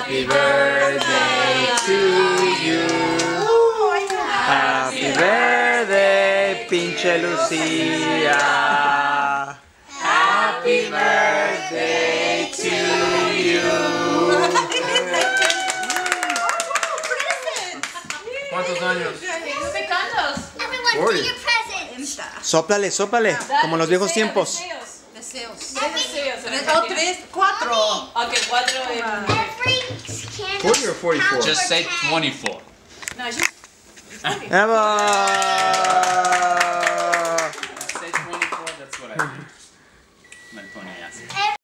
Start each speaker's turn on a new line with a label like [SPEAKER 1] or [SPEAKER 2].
[SPEAKER 1] Happy birthday to you. Happy birthday, pinche Lucía. Happy birthday to you. ¿Cuántos años?
[SPEAKER 2] Everyone, do your presents.
[SPEAKER 1] Sóplale, sóplale, como en los viejos tiempos.
[SPEAKER 3] Deseos.
[SPEAKER 4] Tres, cuatro.
[SPEAKER 3] Ok, 4.
[SPEAKER 2] Every
[SPEAKER 1] 40 or 44?
[SPEAKER 5] Just say 24.
[SPEAKER 3] No, just.
[SPEAKER 1] ¡Bravo!